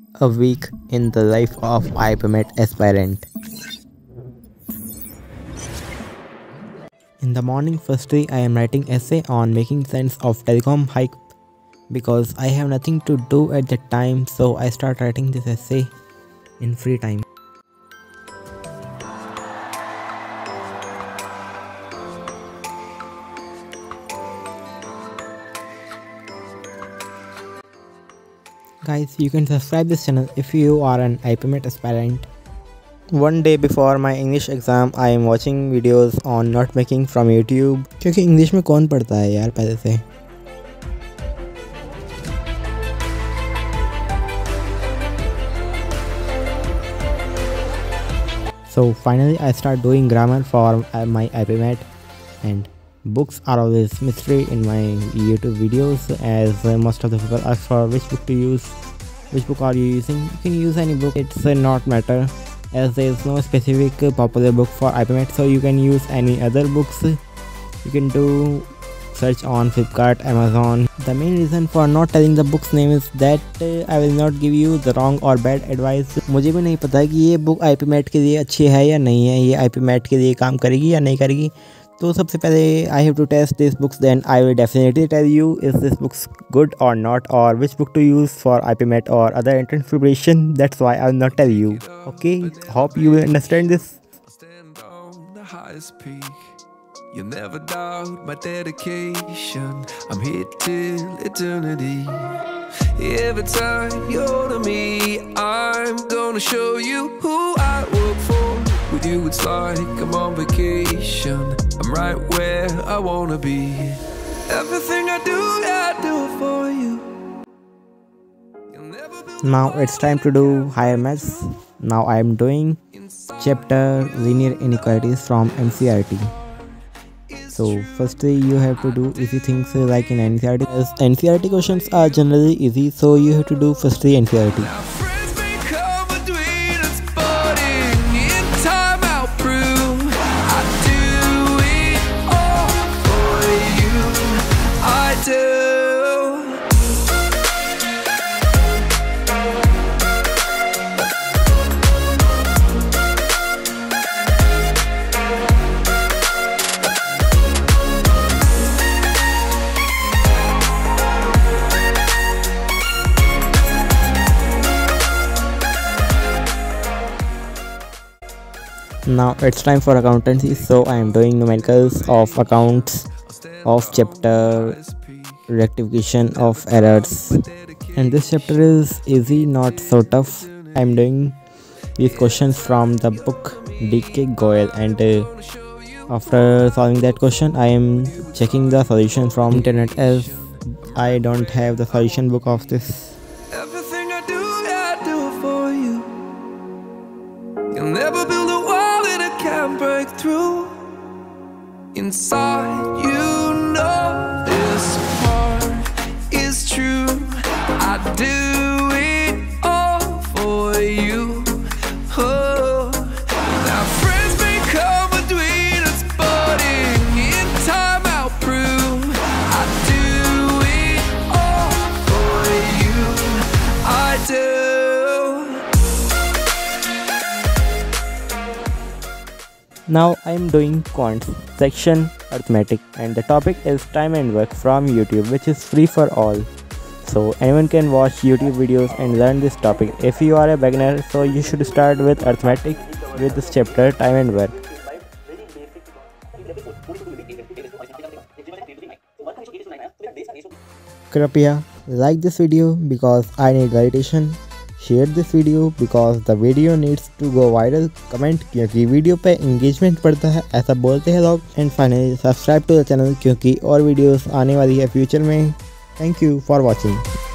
A week in the life of Ipmat aspirant. In the morning, firstly, I am writing essay on making sense of telecom hike because I have nothing to do at that time, so I start writing this essay in free time. Guys, you can subscribe this channel if you are an Ipmat aspirant. One day before my English exam, I am watching videos on note making from YouTube. क्योंकि English में कौन पढ़ता है यार पहले से. So finally I start doing grammar for my Ipmat, and books are always mystery in my YouTube videos, as most of the people ask for which book to use. Which book are you using? You can use any book, it's not matter, as there is no specific popular book for Ipmat, so you can use any other books. You can do search on Flipkart, Amazon. The main reason for not telling the book's name is that I will not give you the wrong or bad advice. मुझे भी नहीं पता कि ये book Ipmat के लिए अच्छी है या नहीं है, ये Ipmat के लिए काम करेगी या नहीं करेगी. तो सबसे पहले I have to test these books, then I will definitely tell you is this book good or not, or which book to use for Ipmat or other entrance preparation. That's why I will not tell you. Okay, hope you will understand this. You'll never doubt my dedication. I'm here till eternity. Every time you're to me, I'm gonna show you who I work for. With you it's like I'm on vacation. I'm right where I wanna be. Everything I do for you. Now it's time to do higher maths. Now I am doing chapter linear inequalities from NCERT. So firstly you have to do easy things like in NCERT. As NCERT questions are generally easy, so you have to do firstly NCERT. Now it's time for accountancy, so I am doing numericals of accounts of chapter rectification of errors, and this chapter is easy, not so tough. I am doing these questions from the book D.K. Goyal, and after solving that question I am checking the solution from internet, as I don't have the solution book of this. Everything I do for you. You'll never build a wall that I can't break through. Inside, you know this part is true. I do it all for you. Oh. Now friends may come between us, but in time I'll prove I do it all for you. I do. Now I am doing quants section arithmetic, and the topic is time and work from YouTube, which is free for all. So anyone can watch YouTube videos and learn this topic. If you are a beginner, so you should start with arithmetic with this chapter time and work. Kripya like this video because I need validation. Share this video because the video needs to go viral. Comment क्योंकि video पे engagement बढ़ता है, ऐसा बोलते हैं लोग. And finally subscribe to the channel क्योंकि और videos आने वाली है future में. Thank you for watching.